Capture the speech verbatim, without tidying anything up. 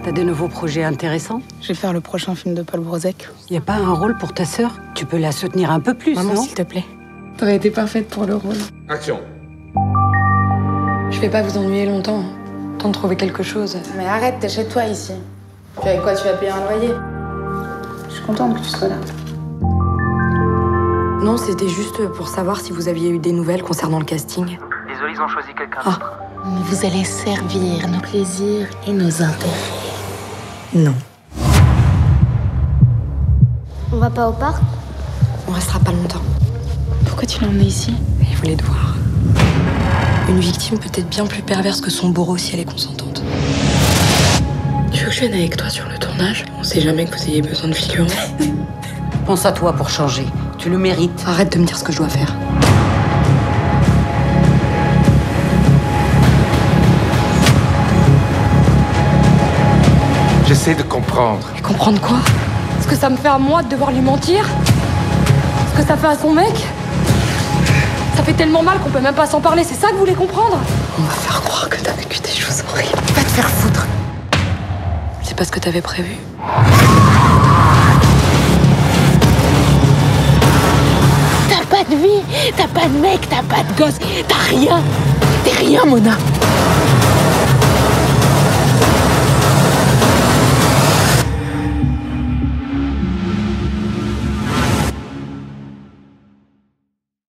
T'as de nouveaux projets intéressants? Je vais faire le prochain film de Paul Brouzek. Y a pas un rôle pour ta sœur? Tu peux la soutenir un peu plus, Maman, non? s'il te plaît. T'aurais été parfaite pour le rôle. Action. Je vais pas vous ennuyer longtemps. Temps de trouver quelque chose. Mais arrête, t'es chez toi ici. Puis avec quoi tu vas payer un loyer? Je suis contente que tu sois là. Non, c'était juste pour savoir si vous aviez eu des nouvelles concernant le casting. Désolé, ils ont choisi quelqu'un Ah. d'autre. Vous allez servir nos plaisirs et nos intérêts. Non. On va pas au parc? On restera pas longtemps. Pourquoi tu l'as emmené ici? Il voulait te voir. Une victime peut être bien plus perverse que son bourreau si elle est consentante. Tu veux que je vienne avec toi sur le tournage? On sait jamais que vous ayez besoin de figurants. Pense à toi pour changer. Tu le mérites. Arrête de me dire ce que je dois faire. J'essaie de comprendre. Et comprendre quoi? Ce que ça me fait à moi de devoir lui mentir? Ce que ça fait à son mec? Ça fait tellement mal qu'on peut même pas s'en parler, c'est ça que vous voulez comprendre? On va faire croire que t'as vécu des choses horribles. Va te faire foutre. C'est pas ce que t'avais prévu. T'as pas de vie, t'as pas de mec, t'as pas de gosse, t'as rien. T'es rien, Mona.